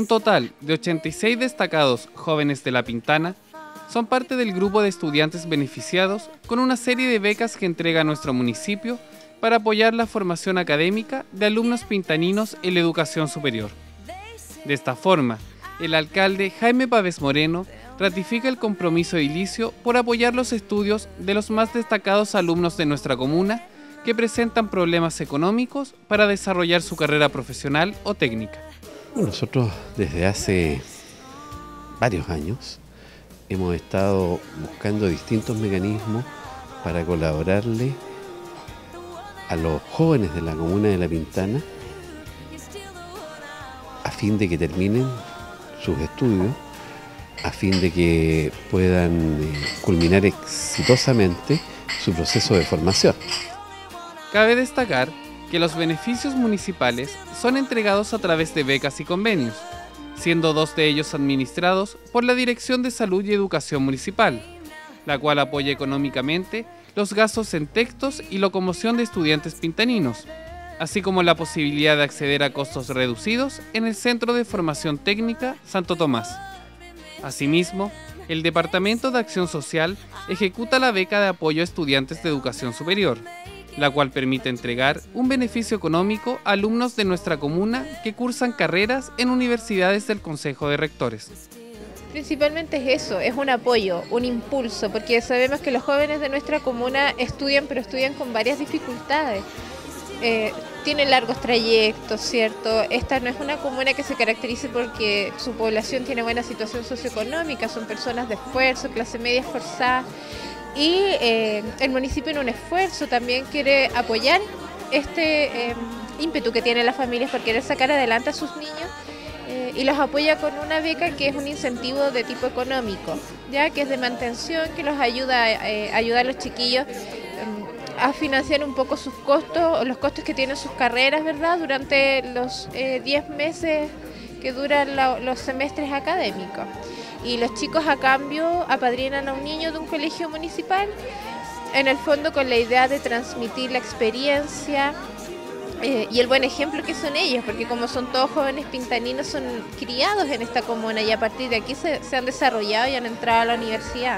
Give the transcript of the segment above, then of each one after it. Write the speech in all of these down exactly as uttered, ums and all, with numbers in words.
Un total de ochenta y seis destacados jóvenes de La Pintana son parte del grupo de estudiantes beneficiados con una serie de becas que entrega nuestro municipio para apoyar la formación académica de alumnos pintaninos en la educación superior. De esta forma, el alcalde Jaime Pavés Moreno ratifica el compromiso edilicio por apoyar los estudios de los más destacados alumnos de nuestra comuna que presentan problemas económicos para desarrollar su carrera profesional o técnica. Nosotros desde hace varios años hemos estado buscando distintos mecanismos para colaborarle a los jóvenes de la comuna de La Pintana a fin de que terminen sus estudios, a fin de que puedan eh, culminar exitosamente su proceso de formación. Cabe destacar que los beneficios municipales son entregados a través de becas y convenios, siendo dos de ellos administrados por la Dirección de Salud y Educación Municipal, la cual apoya económicamente los gastos en textos y locomoción de estudiantes pintaninos, así como la posibilidad de acceder a costos reducidos en el Centro de Formación Técnica Santo Tomás. Asimismo, el Departamento de Acción Social ejecuta la beca de apoyo a estudiantes de educación superior, la cual permite entregar un beneficio económico a alumnos de nuestra comuna que cursan carreras en universidades del Consejo de Rectores. Principalmente es eso, es un apoyo, un impulso, porque sabemos que los jóvenes de nuestra comuna estudian, pero estudian con varias dificultades. Eh, tienen largos trayectos, ¿cierto? Esta no es una comuna que se caracterice porque su población tiene buena situación socioeconómica, son personas de esfuerzo, clase media esforzada. Y eh, el municipio en un esfuerzo también quiere apoyar este eh, ímpetu que tienen las familias por querer sacar adelante a sus niños eh, y los apoya con una beca que es un incentivo de tipo económico, ya que es de mantención, que los ayuda a eh, ayudar a los chiquillos eh, a financiar un poco sus costos, los costos que tienen sus carreras, ¿verdad? Durante los diez eh, meses que duran la, los semestres académicos. Y los chicos a cambio apadrinan a un niño de un colegio municipal, en el fondo con la idea de transmitir la experiencia eh, y el buen ejemplo que son ellos, porque como son todos jóvenes pintaninos, son criados en esta comuna y a partir de aquí se, se han desarrollado y han entrado a la universidad.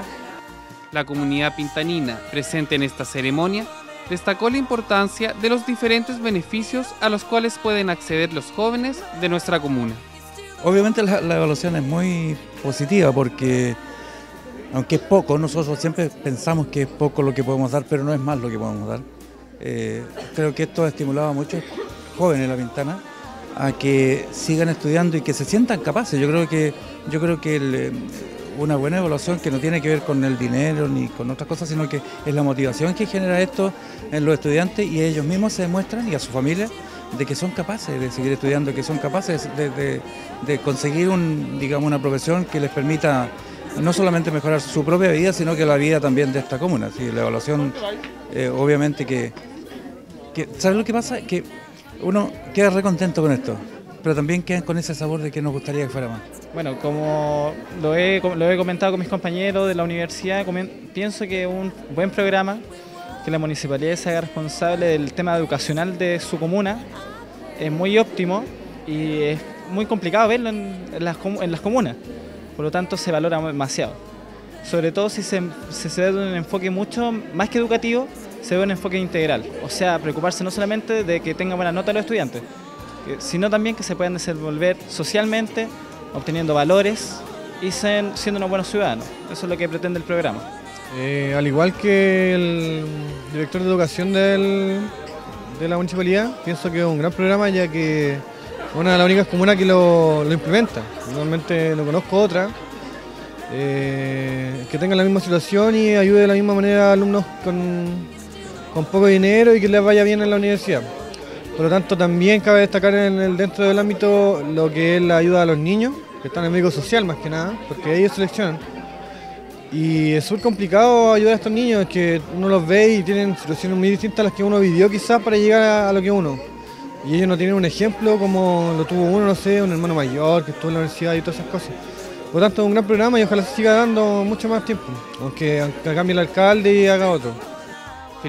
La comunidad pintanina presente en esta ceremonia destacó la importancia de los diferentes beneficios a los cuales pueden acceder los jóvenes de nuestra comuna. Obviamente la, la evaluación es muy positiva porque, aunque es poco, nosotros siempre pensamos que es poco lo que podemos dar, pero no es más lo que podemos dar. Eh, creo que esto ha estimulado a muchos jóvenes de La Pintana a que sigan estudiando y que se sientan capaces. Yo creo que, yo creo que el, una buena evaluación que no tiene que ver con el dinero ni con otras cosas, sino que es la motivación que genera esto en los estudiantes y ellos mismos se demuestran y a su familia de que son capaces de seguir estudiando, que son capaces de, de, de conseguir un, digamos, una profesión que les permita no solamente mejorar su propia vida, sino que la vida también de esta comuna. ¿Sí? La evaluación, eh, obviamente que, que... ¿Sabes lo que pasa? Que uno queda re contento con esto, pero también quedan con ese sabor de que nos gustaría que fuera más. Bueno, como lo he, lo he comentado con mis compañeros de la universidad, pienso que es un buen programa, que la municipalidad se haga responsable del tema educacional de su comuna, es muy óptimo y es muy complicado verlo en, en, las, en las comunas, por lo tanto se valora demasiado. Sobre todo si se, si se ve un enfoque mucho más que educativo, se ve un enfoque integral, o sea, preocuparse no solamente de que tengan buena nota los estudiantes, sino también que se puedan desenvolver socialmente, obteniendo valores y siendo unos buenos ciudadanos. Eso es lo que pretende el programa. Eh, al igual que el director de educación del, de la municipalidad, pienso que es un gran programa ya que es una de las únicas comunas que lo, lo implementa. Normalmente no conozco otra eh, que tenga la misma situación y ayude de la misma manera a alumnos con, con poco dinero y que les vaya bien en la universidad. Por lo tanto, también cabe destacar en el, dentro del ámbito lo que es la ayuda a los niños, que están en el medio social más que nada, porque ellos seleccionan. Y es súper complicado ayudar a estos niños, que uno los ve y tienen situaciones muy distintas a las que uno vivió quizás para llegar a, a lo que uno. Y ellos no tienen un ejemplo como lo tuvo uno, no sé, un hermano mayor que estuvo en la universidad y todas esas cosas. Por lo tanto, es un gran programa y ojalá se siga dando mucho más tiempo, aunque, aunque cambie el alcalde y haga otro.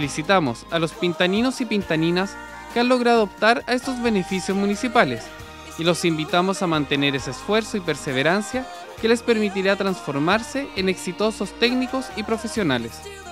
Felicitamos a los pintaninos y pintaninas que han logrado optar a estos beneficios municipales y los invitamos a mantener ese esfuerzo y perseverancia que les permitirá transformarse en exitosos técnicos y profesionales.